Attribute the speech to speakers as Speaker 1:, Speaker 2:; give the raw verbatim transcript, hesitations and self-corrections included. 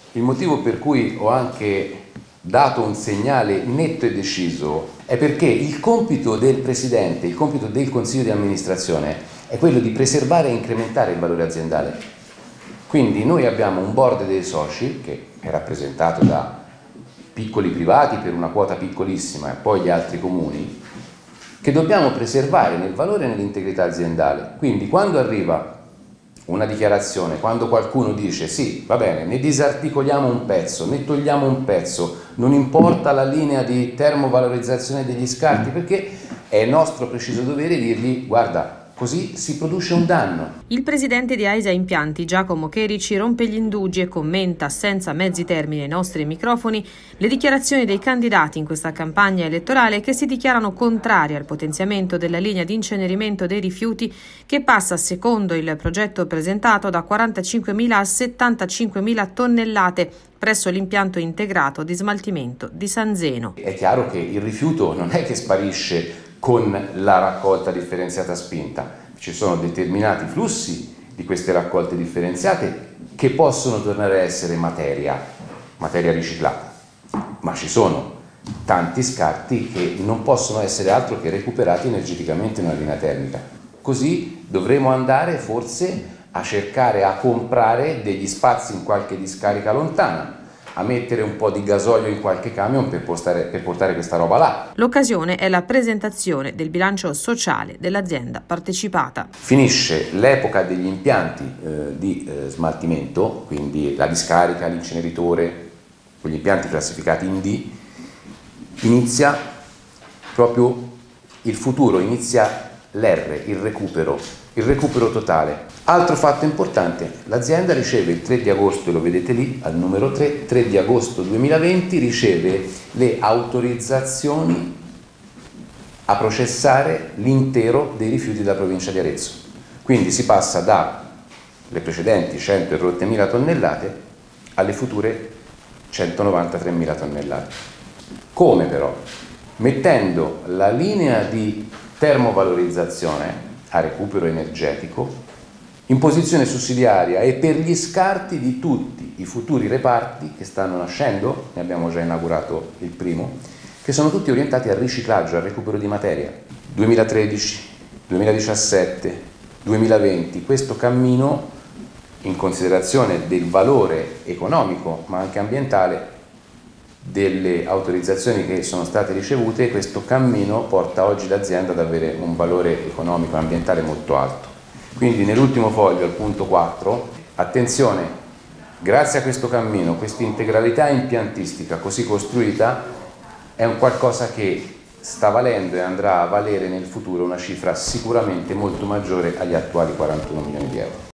Speaker 1: Il motivo per cui ho anche dato un segnale netto e deciso è perché il compito del Presidente, il compito del Consiglio di amministrazione è quello di preservare e incrementare il valore aziendale. Quindi noi abbiamo un board dei soci che è rappresentato da piccoli privati per una quota piccolissima e poi gli altri comuni, che dobbiamo preservare nel valore e nell'integrità aziendale. Quindi quando arriva una dichiarazione, quando qualcuno dice sì, va bene, ne disarticoliamo un pezzo, ne togliamo un pezzo, non importa la linea di termovalorizzazione degli scarti, perché è nostro preciso dovere dirgli guarda, così si produce un danno.
Speaker 2: Il presidente di AISA Impianti, Giacomo Cherici, rompe gli indugi e commenta senza mezzi termini ai nostri microfoni le dichiarazioni dei candidati in questa campagna elettorale che si dichiarano contrari al potenziamento della linea di incenerimento dei rifiuti che passa, secondo il progetto presentato, da quarantacinquemila a settantacinquemila tonnellate presso l'impianto integrato di smaltimento di San Zeno.
Speaker 1: È chiaro che il rifiuto non è che sparisce con la raccolta differenziata spinta, ci sono determinati flussi di queste raccolte differenziate che possono tornare a essere materia, materia riciclata, ma ci sono tanti scarti che non possono essere altro che recuperati energeticamente in una linea termica. Così dovremo andare forse a cercare a comprare degli spazi in qualche discarica lontana, a mettere un po' di gasolio in qualche camion per portare, per portare questa roba là.
Speaker 2: L'occasione è la presentazione del bilancio sociale dell'azienda partecipata.
Speaker 1: Finisce l'epoca degli impianti eh, di eh, smaltimento, quindi la discarica, l'inceneritore, quegli impianti classificati in D, inizia proprio il futuro, inizia l'R, il recupero, il recupero totale. Altro fatto importante, l'azienda riceve il tre di agosto, lo vedete lì al numero tre, tre di agosto duemilaventi, riceve le autorizzazioni a processare l'intero dei rifiuti della provincia di Arezzo. Quindi si passa dalle precedenti cento e rottemila tonnellate alle future centonovantatremila tonnellate. Come però? Mettendo la linea di termovalorizzazione a recupero energetico in posizione sussidiaria e per gli scarti di tutti i futuri reparti che stanno nascendo, ne abbiamo già inaugurato il primo, che sono tutti orientati al riciclaggio, al recupero di materia. duemilatredici, duemiladiciassette, duemilaventi, questo cammino, in considerazione del valore economico ma anche ambientale delle autorizzazioni che sono state ricevute, questo cammino porta oggi l'azienda ad avere un valore economico e ambientale molto alto. Quindi nell'ultimo foglio, al punto quattro, attenzione, grazie a questo cammino, questa integralità impiantistica così costruita è un qualcosa che sta valendo e andrà a valere nel futuro una cifra sicuramente molto maggiore agli attuali quarantuno milioni di euro.